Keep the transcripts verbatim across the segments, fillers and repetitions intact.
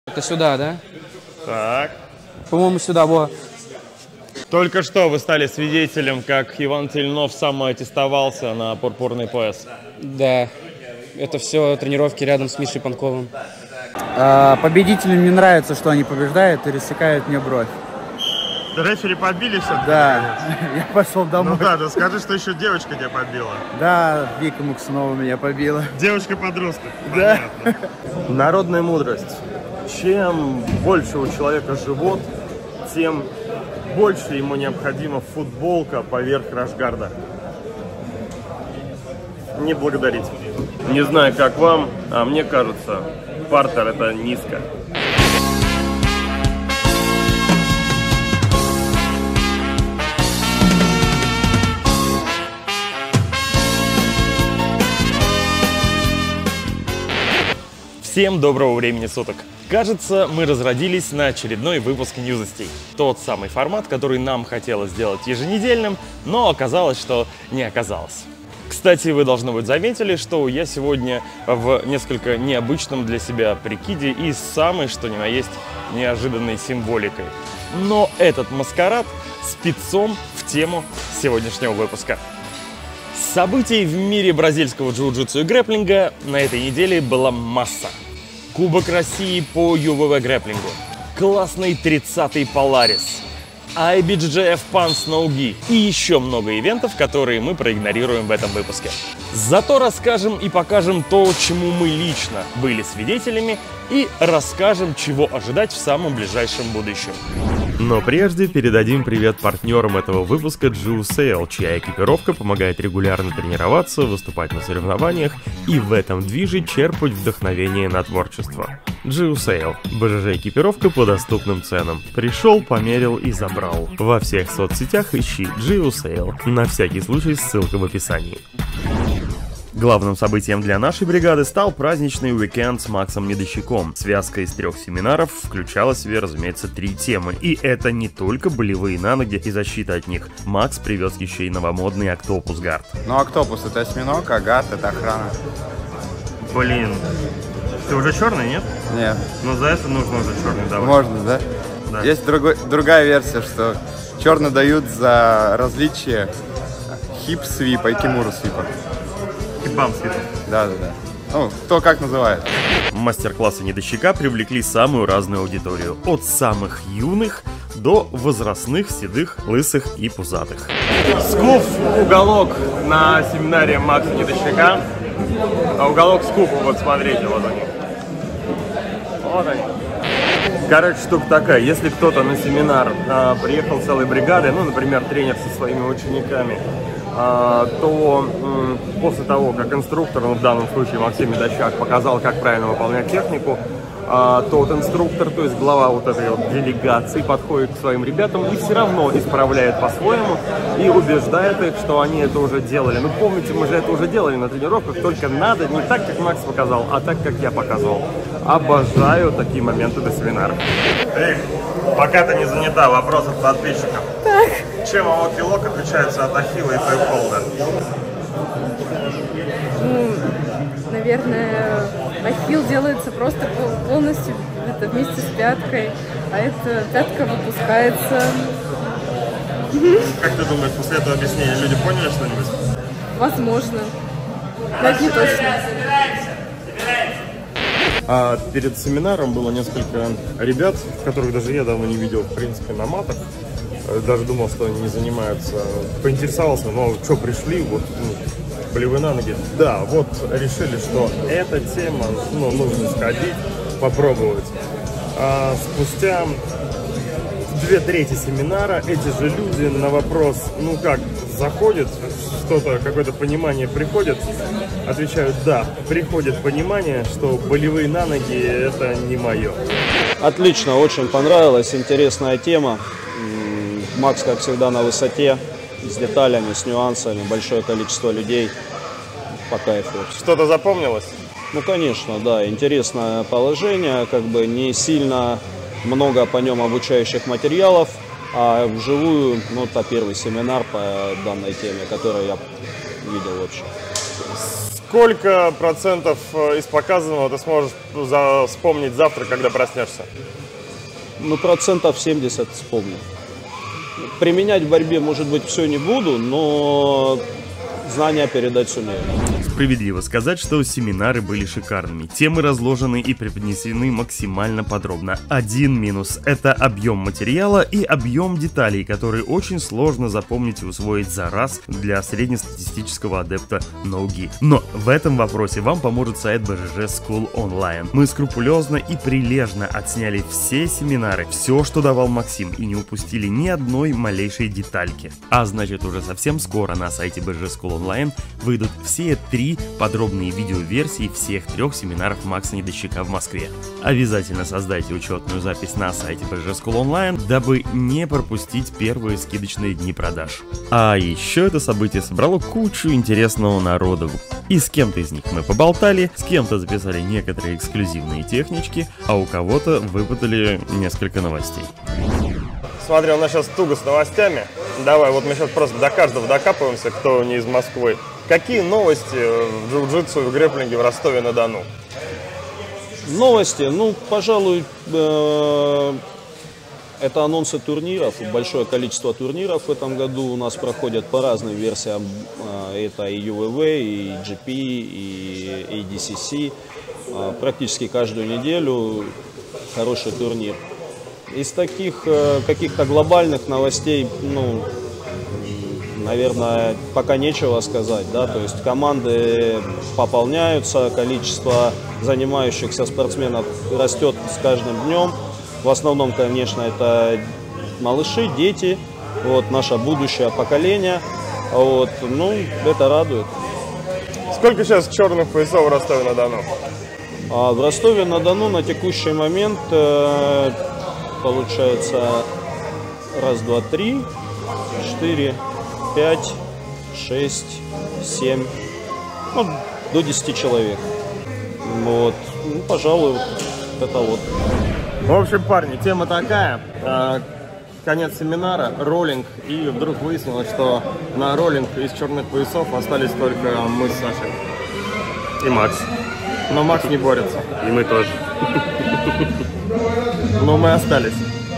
Это сюда, да? Так. По-моему, сюда, во. Только что вы стали свидетелем, как Иван Тельнов самоаттестовался на пурпурный пояс. Да. Это все тренировки рядом с Мишей Панковым. А, победителям не нравится, что они побеждают и рассекают мне бровь. Рефери побили все? Да. Я пошел домой. Ну да, да скажи, что еще девочка тебя побила. Да, Вика Мукснова меня побила. Девочка-подросток. Да. Понятно. Народная мудрость. Чем больше у человека живот, тем больше ему необходима футболка поверх рашгарда. Не благодарите. Не знаю, как вам, а мне кажется, партер это низко. Всем доброго времени суток! Кажется, мы разродились на очередной выпуск Ньюзостей. Тот самый формат, который нам хотелось сделать еженедельным, но оказалось, что не оказалось. Кстати, вы, должно быть, заметили, что я сегодня в несколько необычном для себя прикиде и самой, что ни на есть, неожиданной символикой. Но этот маскарад спецом в тему сегодняшнего выпуска. Событий в мире бразильского джиу-джитсу и грэпплинга на этой неделе была масса. Кубок России по ю вэ вэ грэпплингу, классный тридцатый Polaris, ай би джей эф Pan Snow-Gi и еще много ивентов, которые мы проигнорируем в этом выпуске. Зато расскажем и покажем то, чему мы лично были свидетелями, и расскажем, чего ожидать в самом ближайшем будущем. Но прежде передадим привет партнерам этого выпуска JiuSail, чья экипировка помогает регулярно тренироваться, выступать на соревнованиях и в этом движе черпать вдохновение на творчество. JiuSail – бэ жэ жэ-экипировка по доступным ценам. Пришел, померил и забрал. Во всех соцсетях ищи JiuSail. На всякий случай ссылка в описании. Главным событием для нашей бригады стал праздничный уикенд с Максом Медведчуком. Связка из трех семинаров включала в себя, разумеется, три темы. И это не только болевые на ноги и защита от них. Макс привез еще и новомодный Октопус Гард. Ну, Октопус это осьминог, а Гард это охрана. Блин, ты уже черный, нет? Нет. Ну, за это нужно уже черный давать. Можно, да? Да. Есть другой, другая версия, что черный дают за различие хип-свипа и кимуру-свипа. Хип-бам свипа. Да, да, да. Ну, кто как называет. Мастер-классы недощака привлекли самую разную аудиторию. От самых юных до возрастных, седых, лысых и пузатых. Скуф уголок на семинаре Макса Недощака. А уголок скуфа, вот смотрите, вот они. Вот они. Короче, штука такая, если кто-то на семинар а, приехал целой бригадой, ну, например, тренер со своими учениками, а, то м, после того, как инструктор, ну, в данном случае Максим Медведчук, показал, как правильно выполнять технику, а, то вот инструктор, то есть глава вот этой вот делегации, подходит к своим ребятам и все равно исправляет по-своему и убеждает их, что они это уже делали. Ну, помните, мы же это уже делали на тренировках, только надо не так, как Макс показал, а так, как я показывал. Обожаю такие моменты до семинара. Эй, пока ты не занята, вопрос от подписчиков. Так. Чем Аоки Лок отличается от Ахилла и Пейпхолда? Ну, наверное, ахилл делается просто полностью это вместе с пяткой, а эта пятка выпускается. Как ты думаешь, после этого объяснения люди поняли что-нибудь? Возможно. Но это не точно. А перед семинаром было несколько ребят, которых даже я давно не видел, в принципе, на матах. Даже думал, что они не занимаются. Поинтересовался, ну, что пришли, вот, ну, болевые на ноги. Да, вот решили, что эта тема, ну, нужно сходить, попробовать. А спустя две трети семинара эти же люди на вопрос, ну как, заходит, что-то, какое-то понимание приходит, отвечают, да, приходит понимание, что болевые на ноги это не мое. Отлично, очень понравилась, интересная тема. Макс, как всегда, на высоте, с деталями, с нюансами, большое количество людей, по кайфу. Что-то запомнилось? Ну, конечно, да, интересное положение, как бы не сильно много по нем обучающих материалов, а вживую, ну, это первый семинар по данной теме, который я видел вообще. Сколько процентов из показанного ты сможешь за... вспомнить завтра, когда проснешься? Ну, процентов семьдесят вспомню. Применять в борьбе, может быть, все не буду, но знания передать сумею. Справедливо сказать, что семинары были шикарными. Темы разложены и преподнесены максимально подробно. Один минус – это объем материала и объем деталей, которые очень сложно запомнить и усвоить за раз для среднестатистического адепта ноги. Но в этом вопросе вам поможет сайт би джи джи School Online. Мы скрупулезно и прилежно отсняли все семинары, все, что давал Максим, и не упустили ни одной малейшей детальки. А значит, уже совсем скоро на сайте би джи джи School Online выйдут все три подробные видеоверсии всех трех семинаров Макса Недощука в Москве. Обязательно создайте учетную запись на сайте би джи джи School Online, дабы не пропустить первые скидочные дни продаж. А еще это событие собрало кучу интересного народу. И с кем-то из них мы поболтали, с кем-то записали некоторые эксклюзивные технички, а у кого-то выпытали несколько новостей. Смотри, у нас сейчас туго с новостями. Давай, вот мы сейчас просто до каждого докапываемся, кто не из Москвы. Какие новости в джиу-джитсу и в грэпплинге в Ростове-на-Дону? Новости, ну, пожалуй, э это анонсы турниров. Большое количество турниров в этом году у нас проходят по разным версиям. Это и ю ви ви, и джи пи, и эй ди си си. Практически каждую неделю хороший турнир. Из таких каких-то глобальных новостей, ну, наверное, пока нечего сказать, да, то есть команды пополняются, количество занимающихся спортсменов растет с каждым днем. В основном, конечно, это малыши, дети, вот, наше будущее поколение, вот, ну, это радует. Сколько сейчас черных поясов в Ростове-на-Дону? А в Ростове-на-Дону на текущий момент э, получается раз, два, три, четыре, пять, шесть, семь, ну, до десяти человек. Вот, ну, пожалуй, вот это вот. В общем, парни, тема такая. Конец семинара, роллинг, и вдруг выяснилось, что на роллинг из черных поясов остались только мы с Сашей. И Макс. Но Макс не борется. И мы тоже. Но мы остались.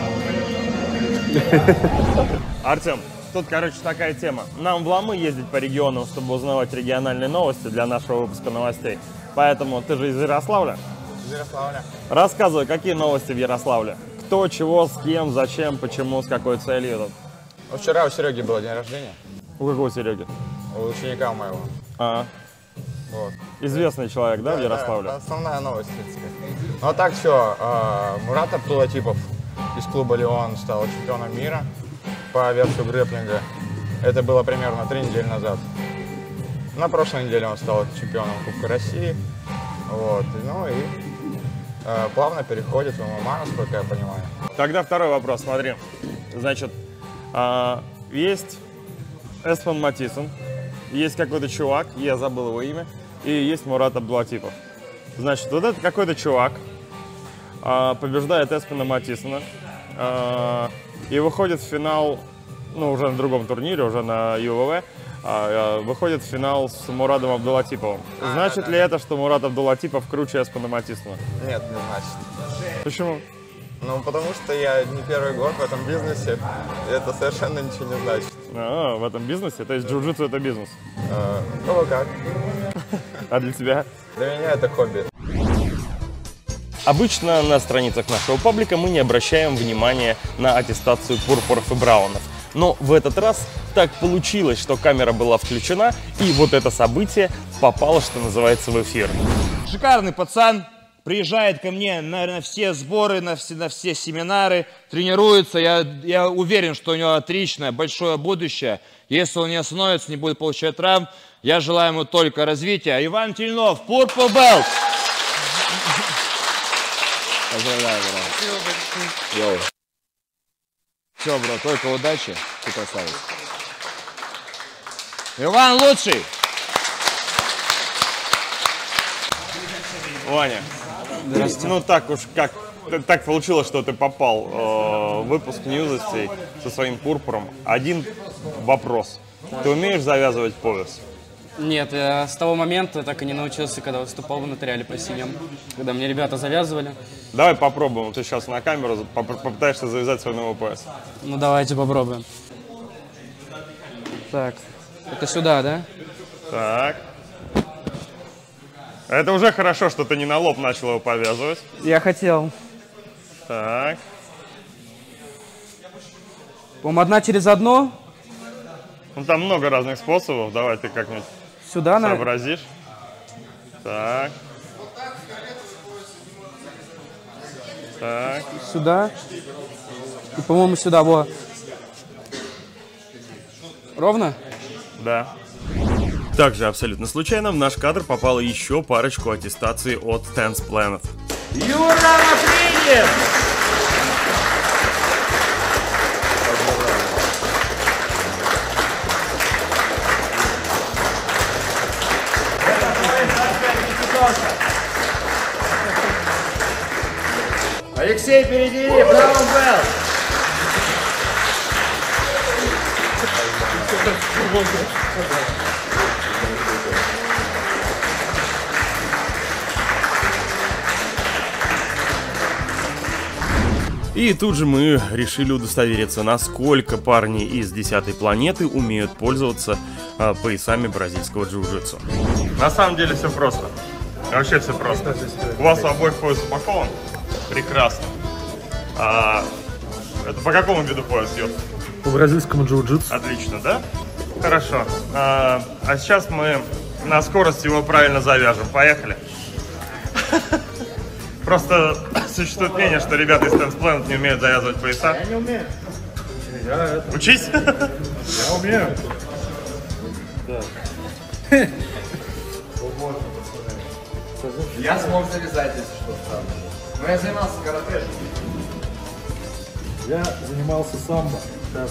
Артем, тут, короче, такая тема. Нам в ломы ездить по регионам, чтобы узнавать региональные новости для нашего выпуска новостей. Поэтому ты же из Ярославля? Из Ярославля. Рассказывай, какие новости в Ярославле? Кто, чего, с кем, зачем, почему, с какой целью? Ну, вчера у Сереги был день рождения. У какого Сереги? У ученика моего. А, Вот. Известный человек, да, Да, в Ярославле? Да, основная новость, так сказать. Ну а так все, э, Мурат Абдулатипов из клуба «Леон» стал чемпионом мира по версию грэпплинга. Это было примерно три недели назад. На прошлой неделе он стал чемпионом Кубка России. Вот. Ну и э, плавно переходит в эм эм а, насколько я понимаю. Тогда второй вопрос, смотри. Значит, э, есть Эспен Матисон, есть какой-то чувак, я забыл его имя, и есть Мурат Абдулатипов. Значит, вот этот какой-то чувак э, побеждает Эспена Матисона э, и выходит в финал, ну, уже на другом турнире, уже на ю ви ви, э, выходит в финал с Мурадом Абдулатиповым. А, Значит да, да. ли это, что Мурат Абдулатипов круче Эспена Матисона? Нет, не значит. Почему? Ну, потому что я не первый год в этом бизнесе, и это совершенно ничего не значит. А, в этом бизнесе? То есть джиу-джитсу это бизнес? Э, ну, как? А для тебя? Для меня это хобби. Обычно на страницах нашего паблика мы не обращаем внимания на аттестацию пурпуров и браунов. Но в этот раз так получилось, что камера была включена, и вот это событие попало, что называется, в эфир. Шикарный пацан, приезжает ко мне на, на все сборы, на все, на все семинары, тренируется. Я, я уверен, что у него отличное, большое будущее. Если он не остановится, не будет получать травм, я желаю ему только развития. Иван Тельнов, Purple Belt. Поздравляю, бро. Йоу. Все, бро, только удачи. Ты красавец. Иван лучший. Ваня, ну так уж как так получилось, что ты попал э, в выпуск Ньюзостей со своим пурпуром. Один вопрос. Ты умеешь завязывать пояс? Нет, я с того момента так и не научился, когда выступал в нотариале по синим, когда мне ребята завязывали. Давай попробуем. Ты сейчас на камеру попытаешься завязать свой новый пояс. Ну давайте попробуем. Так, это сюда, да? Так. Это уже хорошо, что ты не на лоб начал его повязывать. Я хотел. Так. По-моему, одна через одно. Ну там много разных способов. Давай ты как-нибудь Сюда, сообразишь. Так. Так. Сюда. И, по-моему, сюда. Во. Ровно? Да. Также абсолютно случайно в наш кадр попала еще парочку аттестаций от Tense Planet. Юра Матвеев! Алексей, впереди, Браун Белл! И тут же мы решили удостовериться, насколько парни из десятой планеты умеют пользоваться а, поясами бразильского джиу-джитсу. На самом деле все просто. Вообще все просто. У вас у обоих пояс упакован? Прекрасно. А, это по какому виду пояс идет? По бразильскому джиу-джитсу. Отлично, да? Хорошо. А, а сейчас мы на скорость его правильно завяжем. Поехали. Просто существует мнение, что ребята из Tense Planet не умеют завязывать пояса. Я не умею. Я это... Учись! Я умею. Да. Я смог завязать, если что, правда. Но я занимался карате. Я занимался самбо. Сейчас.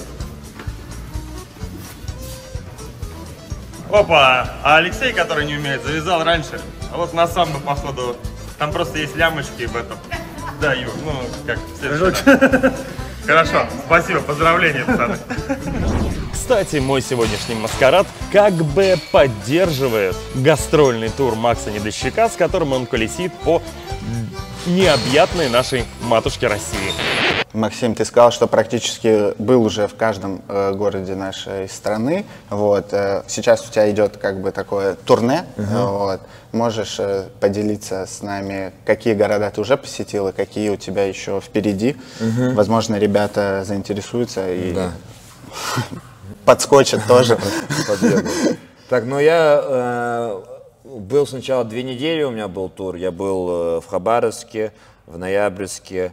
Опа! А Алексей, который не умеет, завязал раньше. А вот на самбо, походу, там просто есть лямочки в этом. Да, Юр, ну, как все. Хорошо, спасибо, поздравления, пацаны. Кстати, мой сегодняшний маскарад как бы поддерживает гастрольный тур Макса Недощака, с которым он колесит по необъятной нашей матушке России. Максим, ты сказал, что практически был уже в каждом э, городе нашей страны. Вот, э, сейчас у тебя идет как бы такое турне. Uh-huh. Вот. Можешь э, поделиться с нами, какие города ты уже посетил и какие у тебя еще впереди. Uh-huh. Возможно, ребята заинтересуются и да. подскочат тоже. Так, ну я был сначала две недели, у меня был тур. Я был в Хабаровске, в Ноябрьске,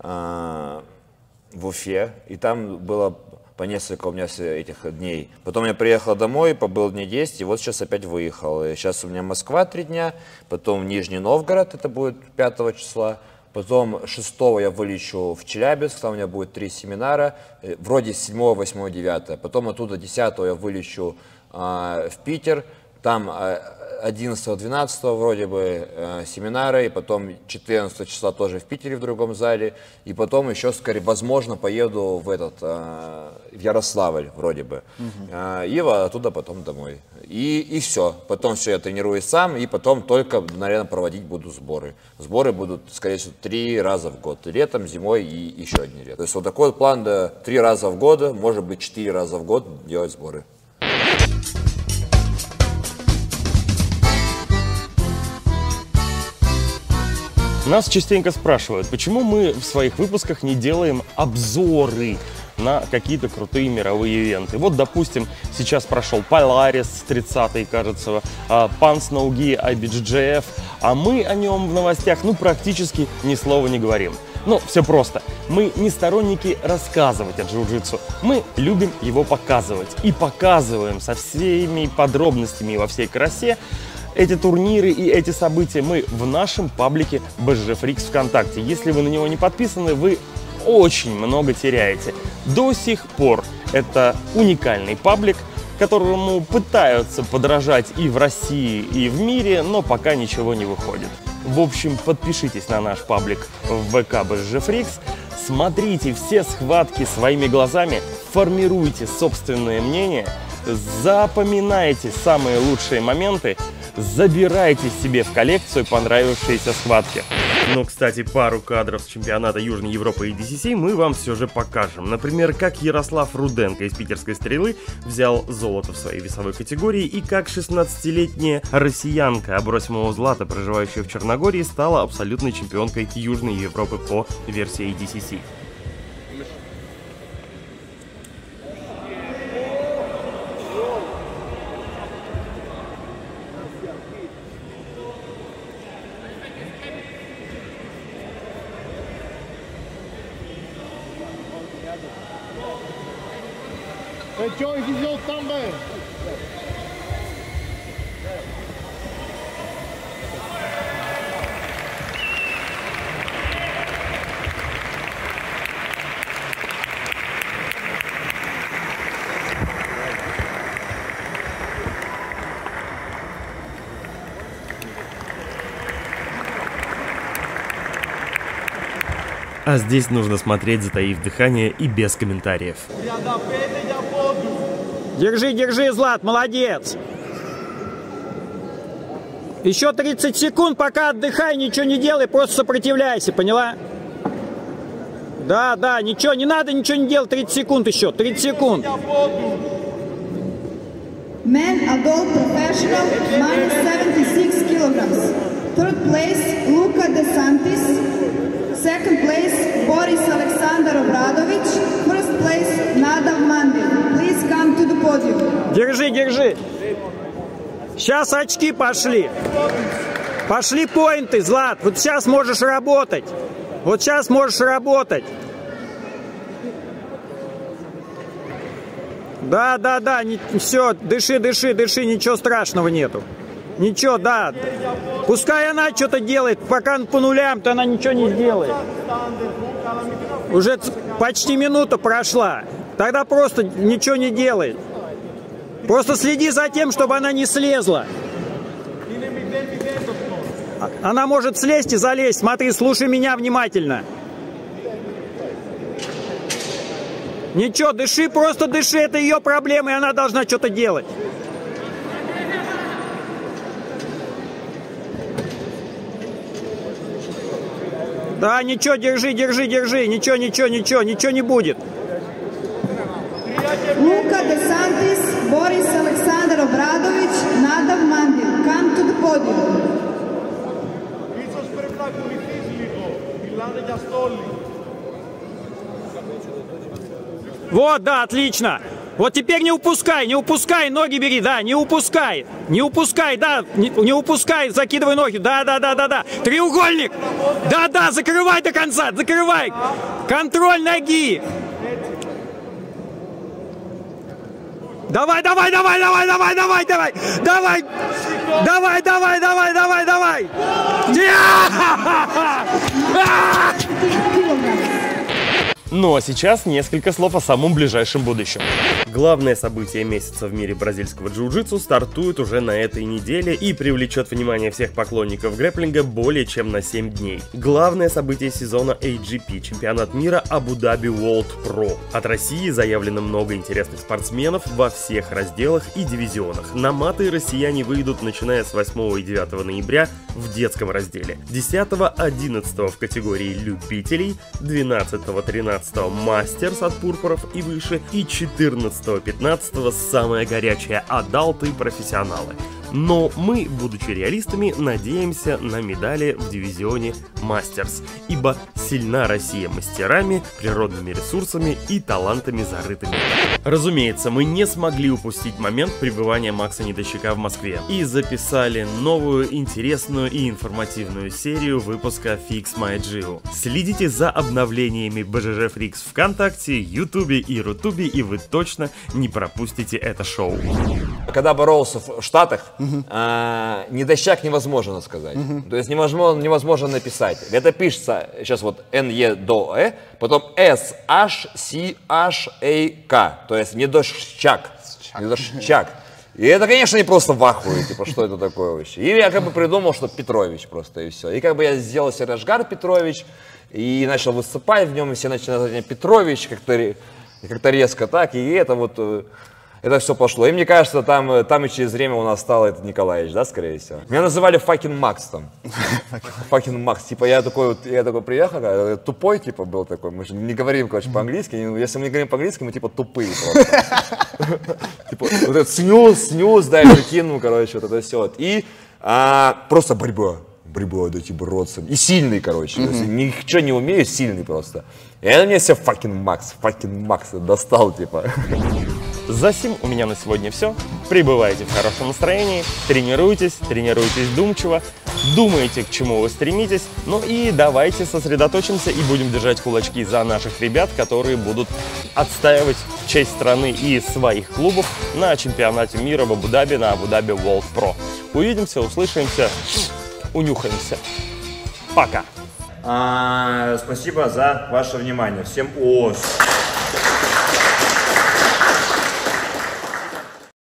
в Уфе, и там было по несколько у меня этих дней. Потом я приехал домой, побыл дней десять, и вот сейчас опять выехал. И сейчас у меня Москва три дня, потом Нижний Новгород, это будет пятого числа, потом шестого я вылечу в Челябинск, там у меня будет три семинара, вроде седьмого, восьмого, девятого. Потом оттуда десятого я вылечу а, в Питер, там одиннадцатого, двенадцатого вроде бы э, семинары, и потом четырнадцатого числа тоже в Питере в другом зале, и потом еще, скорее, возможно, поеду в этот, э, в Ярославль вроде бы, угу. э, и оттуда потом домой. И, и все, потом все я тренируюсь сам, и потом только, наверное, проводить буду сборы. Сборы будут, скорее всего, три раза в год, летом, зимой и еще один лет. То есть вот такой вот план, да, три раза в год, может быть, четыре раза в год делать сборы. Нас частенько спрашивают, почему мы в своих выпусках не делаем обзоры на какие-то крутые мировые ивенты. Вот, допустим, сейчас прошел Polaris тридцатый, кажется, Pans No Gi ай би джи джей эф, а мы о нем в новостях, ну, практически ни слова не говорим. Ну, все просто. Мы не сторонники рассказывать о джиу-джитсу. Мы любим его показывать. И показываем со всеми подробностями и во всей красе. Эти турниры и эти события мы в нашем паблике би эс джи Freaks ВКонтакте. Если вы на него не подписаны, вы очень много теряете. До сих пор это уникальный паблик, которому пытаются подражать и в России, и в мире, но пока ничего не выходит. В общем, подпишитесь на наш паблик в ВК би эс джи Freaks, смотрите все схватки своими глазами, формируйте собственное мнение, Запоминайте самые лучшие моменты, забирайте себе в коллекцию понравившиеся схватки. Но, кстати, пару кадров с чемпионата Южной Европы и ди си си мы вам все же покажем. Например, как Ярослав Руденко из питерской «Стрелы» взял золото в своей весовой категории и как шестнадцатилетняя россиянка Абросимова Злата, проживающая в Черногории, стала абсолютной чемпионкой Южной Европы по версии ди си си. А здесь нужно смотреть, затаив дыхание и без комментариев. Держи, держи, Злат, молодец. Еще тридцать секунд, пока отдыхай, ничего не делай, просто сопротивляйся, поняла? Да, да, ничего, не надо ничего не делать, тридцать секунд еще, тридцать секунд. Men adult professional, minus seventy-six kilograms. Third place, Luka DeSantis. Second place, Boris Alexander Obradovic. First place, Nadav Mandil. Please come to the podium. Держи, держи. Сейчас очки пошли. Пошли поинты, Злат. Вот сейчас можешь работать. Вот сейчас можешь работать. Да, да, да, не, все, дыши, дыши, дыши, ничего страшного нету. Ничего, да. Пускай она что-то делает, пока по нулям, то она ничего не сделает. Уже почти минута прошла. Тогда просто ничего не делай. Просто следи за тем, чтобы она не слезла. Она может слезть и залезть. Смотри, слушай меня внимательно. Ничего, дыши, просто дыши, это ее проблема, и она должна что-то делать. Да, ничего, держи, держи, держи, ничего, ничего, ничего, ничего не будет. Luka DeSantis, Boris Alexander Obradovic, Nadav Mandil, come to the podium. Вот, да, отлично. Вот теперь не упускай, не упускай, ноги бери, да, не упускай. Не упускай, да, не, не упускай, закидывай ноги, да, да, да, да, да. Треугольник, да, да, закрывай до конца, закрывай. Контроль ноги. Давай, давай, давай, давай, давай, давай, давай, давай, давай, давай, давай, давай, давай. Ну а сейчас несколько слов о самом ближайшем будущем. Главное событие месяца в мире бразильского джиу-джитсу стартует уже на этой неделе и привлечет внимание всех поклонников грэпплинга более чем на семь дней. Главное событие сезона эй джи пи, чемпионат мира Абу-Даби World Pro. От России заявлено много интересных спортсменов во всех разделах и дивизионах. На маты россияне выйдут начиная с восьмого и девятого ноября в детском разделе, десятого-одиннадцатого в категории любителей, двенадцатого-тринадцатого мастерс от пурпуров и выше и четырнадцатого-пятнадцатого самая горячая адалты профессионалы. Но мы, будучи реалистами, надеемся на медали в дивизионе мастерс, ибо сильна Россия мастерами, природными ресурсами и талантами зарытыми. Разумеется, мы не смогли упустить момент пребывания Макса Недощука в Москве и записали новую, интересную и информативную серию выпуска Fix My Geo. Следите за обновлениями би джи джи Freaks ВКонтакте, Ютубе и Рутубе, и вы точно не пропустите это шоу. Когда боролся в Штатах, uh-huh. а, недощак невозможно сказать. Uh-huh. То есть невозможно, невозможно написать. Это пишется сейчас вот эн е до э, потом эс эйч си эйч эй ка. То есть недощак. Недощак. И это, конечно, не просто в ахуе, типа, что это такое вообще. И я как бы придумал, что Петрович просто, и все. И как бы я сделал себе Рашгар Петрович, и начал выступать в нем, и все начали называть меня Петрович, как-то как-то резко так, и это вот... это все пошло. И мне кажется, там, там и через время у нас стал этот Николаевич, да, скорее всего. Меня называли fucking Макс там. Fucking Макс. Типа я такой, вот, я такой приехал, тупой типа был такой. Мы же не говорим, короче, по-английски. Если мы не говорим по-английски, мы типа тупые просто. Типа вот этот снюс, снюс, да, я кинул, короче, вот это все. И просто борьба. Борьба, да, типа, бороться. И сильный, короче. Mm-hmm. Ничего не умею, сильный просто. И это мне все fucking Макс, fucking Макс достал, типа. Засим у меня на сегодня все. Пребывайте в хорошем настроении, тренируйтесь, тренируйтесь вдумчиво, думайте, к чему вы стремитесь. Ну и давайте сосредоточимся и будем держать кулачки за наших ребят, которые будут отстаивать честь страны и своих клубов на чемпионате мира в Абу-Даби, на Абу-Даби World Pro. Увидимся, услышимся. Унюхаемся. Пока. А, спасибо за ваше внимание. Всем ос.